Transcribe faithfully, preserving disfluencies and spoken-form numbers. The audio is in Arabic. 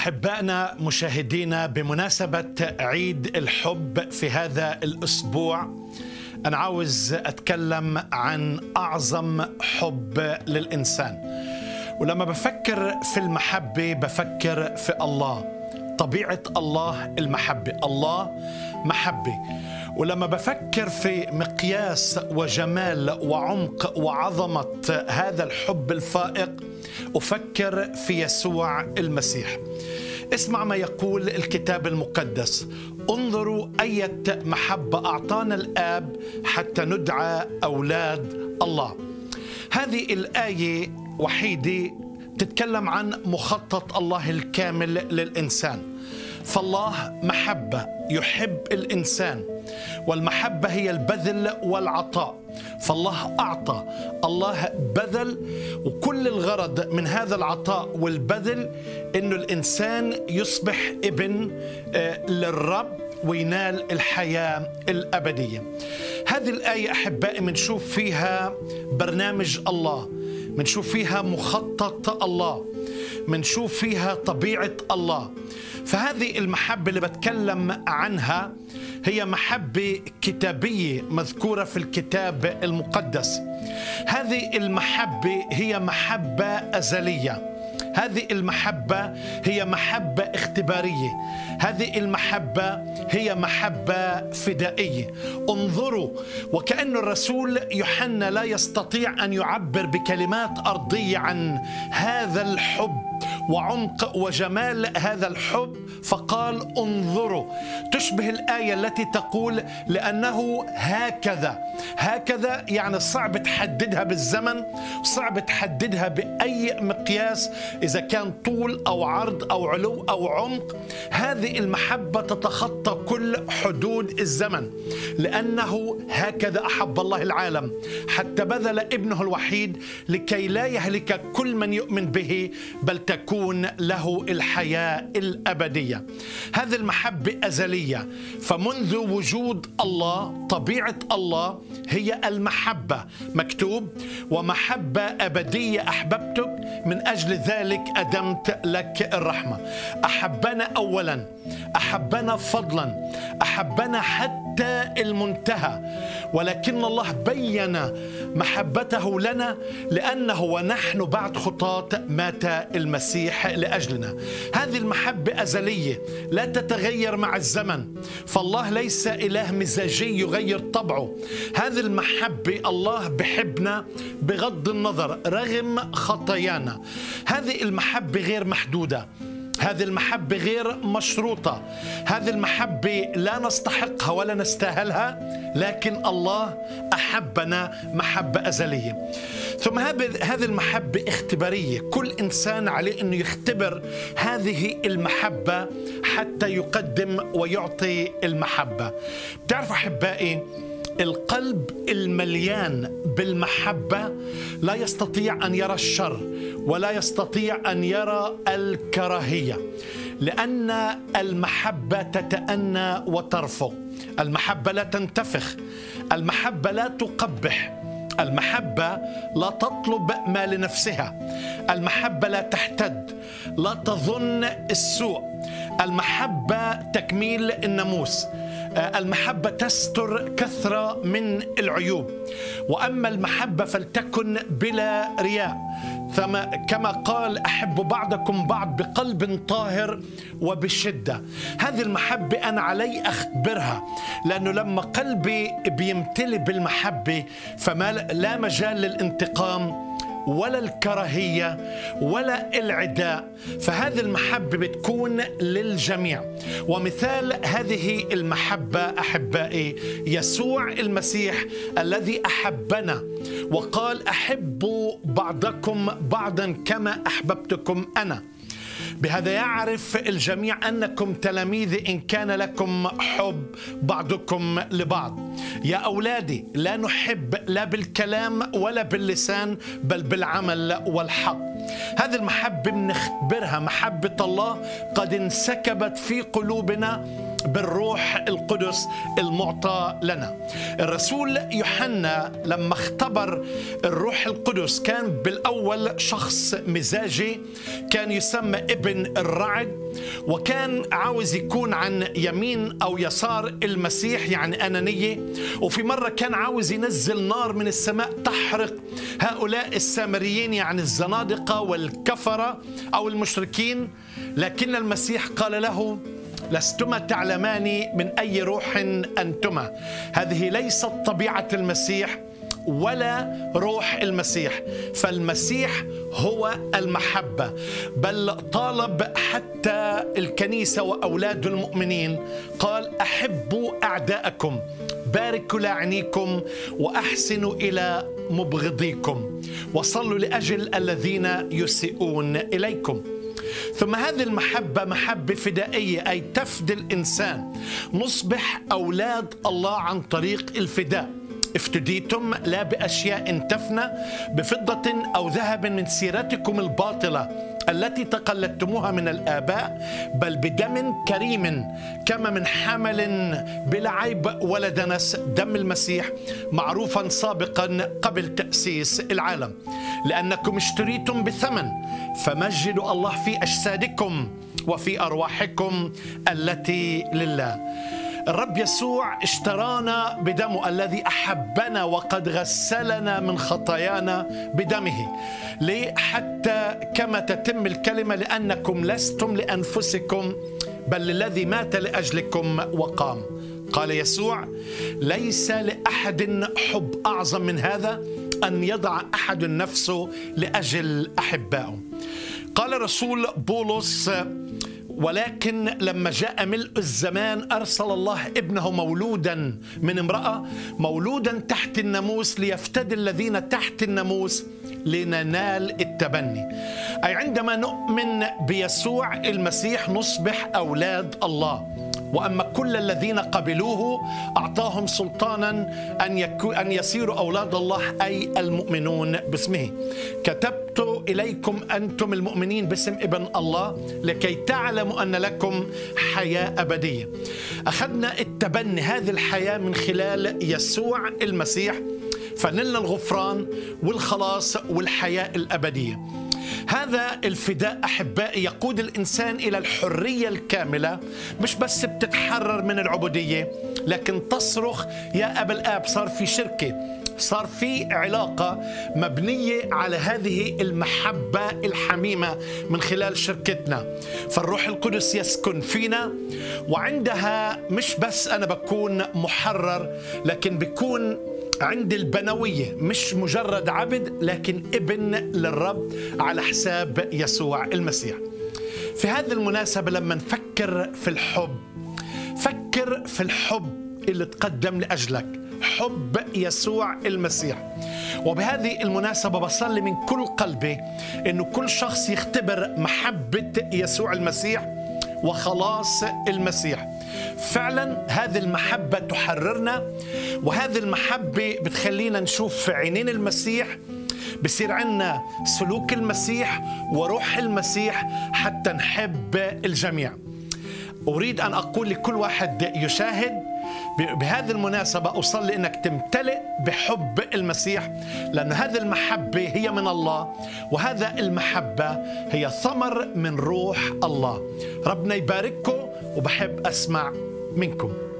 أحبائنا مشاهدينا، بمناسبة عيد الحب في هذا الأسبوع أنا عاوز أتكلم عن أعظم حب للإنسان. ولما بفكر في المحبة بفكر في الله، طبيعة الله المحبة، الله محبة. ولما بفكر في مقياس وجمال وعمق وعظمة هذا الحب الفائق أفكر في يسوع المسيح. اسمع ما يقول الكتاب المقدس: انظروا أية محبة أعطانا الآب حتى ندعى أولاد الله. هذه الآية وحيدة تتكلم عن مخطط الله الكامل للإنسان. فالله محبة، يحب الإنسان، والمحبة هي البذل والعطاء. فالله أعطى، الله بذل، وكل الغرض من هذا العطاء والبذل إنه الإنسان يصبح ابن للرب وينال الحياة الأبدية. هذه الآية أحبائي منشوف فيها برنامج الله، منشوف فيها مخطط الله، منشوف فيها طبيعة الله. فهذه المحبة اللي بتكلم عنها هي محبة كتابية مذكورة في الكتاب المقدس. هذه المحبة هي محبة أزلية، هذه المحبة هي محبة اختبارية، هذه المحبة هي محبة فدائية. انظروا، وكأن الرسول يوحنا لا يستطيع أن يعبر بكلمات أرضية عن هذا الحب وعمق وجمال هذا الحب، فقال انظروا. تشبه الآية التي تقول لأنه هكذا. هكذا يعني صعب تحددها بالزمن، صعب تحددها بأي مقياس، إذا كان طول أو عرض أو علو أو عمق. هذه المحبة تتخطى كل حدود الزمن، لأنه هكذا أحب الله العالم حتى بذل ابنه الوحيد لكي لا يهلك كل من يؤمن به بل تكون له الحياة الأبدية. هذه المحبة أزلية، فمنذ وجود الله طبيعة الله هي المحبة. مكتوب: ومحبة أبدية أحببتك من أجل ذلك أدمت لك الرحمة. أحبنا أولا، أحبنا فضلا، أحبنا حتى المنتهى. ولكن الله بيّن محبته لنا لأنه ونحن بعد خطاة مات المسيح لأجلنا. هذه المحبة أزلية لا تتغير مع الزمن، فالله ليس إله مزاجي يغير طبعه. هذه المحبة الله بحبنا بغض النظر رغم خطايانا. هذه المحبة غير محدودة، هذه المحبة غير مشروطة، هذه المحبة لا نستحقها ولا نستاهلها، لكن الله أحبنا محبة أزلية. ثم هذه المحبة اختبارية، كل إنسان عليه أنه يختبر هذه المحبة حتى يقدم ويعطي المحبة. بتعرفوا أحبائي، القلب المليان بالمحبة لا يستطيع أن يرى الشر ولا يستطيع أن يرى الكراهية، لأن المحبة تتأنى وترفق. المحبة لا تنتفخ، المحبة لا تقبح، المحبة لا تطلب ما لنفسها، المحبة لا تحتد، لا تظن السوء، المحبة تكميل الناموس، المحبة تستر كثرة من العيوب. وأما المحبة فلتكن بلا رياء، كما قال: أحب بعضكم بعض بقلب طاهر وبشدة. هذه المحبة أنا علي أخبرها، لأنه لما قلبي بيمتلئ بالمحبة فما لا مجال للانتقام ولا الكراهية ولا العداء، فهذه المحبة بتكون للجميع. ومثال هذه المحبة أحبائي يسوع المسيح الذي أحبنا وقال: أحبوا بعضكم بعضا كما أحببتكم أنا. بهذا يعرف الجميع أنكم تلاميذي إن كان لكم حب بعضكم لبعض. يا أولادي، لا نحب لا بالكلام ولا باللسان بل بالعمل والحق. هذه المحبة بنختبرها، محبة الله قد انسكبت في قلوبنا بالروح القدس المعطى لنا. الرسول يوحنا لما اختبر الروح القدس كان بالأول شخص مزاجي، كان يسمى ابن الرعد، وكان عاوز يكون عن يمين أو يسار المسيح، يعني أنانية. وفي مرة كان عاوز ينزل نار من السماء تحرق هؤلاء السامريين، يعني الزنادقة والكفرة أو المشركين. لكن المسيح قال له: لستما تعلمان من أي روح أنتما. هذه ليست طبيعة المسيح ولا روح المسيح، فالمسيح هو المحبة. بل طالب حتى الكنيسة وأولاد المؤمنين، قال: أحبوا أعداءكم، باركوا لاعنيكم، وأحسنوا إلى مبغضيكم، وصلوا لأجل الذين يسيئون إليكم. ثم هذه المحبة محبة فدائية، أي تفدي الإنسان. نصبح أولاد الله عن طريق الفداء. افتديتم لا بأشياء تفنى، بفضة أو ذهب من سيرتكم الباطلة التي تقلدتموها من الآباء، بل بدم كريم كما من حمل بلا عيب ولا دنس، دم المسيح معروفا سابقا قبل تأسيس العالم. لأنكم اشتريتم بثمن، فمجدوا الله في أجسادكم وفي أرواحكم التي لله. الرب يسوع اشترانا بدمه الذي أحبنا وقد غسلنا من خطايانا بدمه. ليه؟ حتى كما تتم الكلمة: لأنكم لستم لأنفسكم بل للذي مات لأجلكم وقام. قال يسوع: ليس لأحد حب أعظم من هذا أن يضع أحد نفسه لأجل أحبائه. قال رسول بولس: ولكن لما جاء ملء الزمان أرسل الله ابنه مولودا من امرأة، مولودا تحت الناموس، ليفتدي الذين تحت الناموس لننال التبني. أي عندما نؤمن بيسوع المسيح نصبح أولاد الله. وأما كل الذين قبلوه أعطاهم سلطانا أن, أن يصيروا أولاد الله، أي المؤمنون باسمه. كتبت إليكم أنتم المؤمنين باسم ابن الله لكي تعلموا أن لكم حياة أبدية. أخذنا التبني، هذه الحياة من خلال يسوع المسيح، فنلنا الغفران والخلاص والحياة الأبدية. هذا الفداء أحبائي يقود الإنسان إلى الحرية الكاملة، مش بس بتتحرر من العبودية، لكن تصرخ: يا أبا الآب. صار في شركة، صار في علاقة مبنية على هذه المحبة الحميمة من خلال شركتنا. فالروح القدس يسكن فينا، وعندها مش بس أنا بكون محرر، لكن بكون عندي البنوية، مش مجرد عبد لكن ابن للرب على حساب يسوع المسيح. في هذه المناسبة لما نفكر في الحب، فكر في الحب اللي تقدم لأجلك، حب يسوع المسيح. وبهذه المناسبة بصلي من كل قلبي إنه كل شخص يختبر محبة يسوع المسيح وخلاص المسيح. فعلا هذه المحبة تحررنا، وهذه المحبة بتخلينا نشوف في عينين المسيح، بصير عندنا سلوك المسيح وروح المسيح حتى نحب الجميع. أريد أن أقول لكل واحد يشاهد بهذه المناسبة، أصلي أنك تمتلئ بحب المسيح، لأن هذه المحبة هي من الله، وهذا المحبة هي ثمر من روح الله. ربنا يبارككم، وبحب أسمع منكم.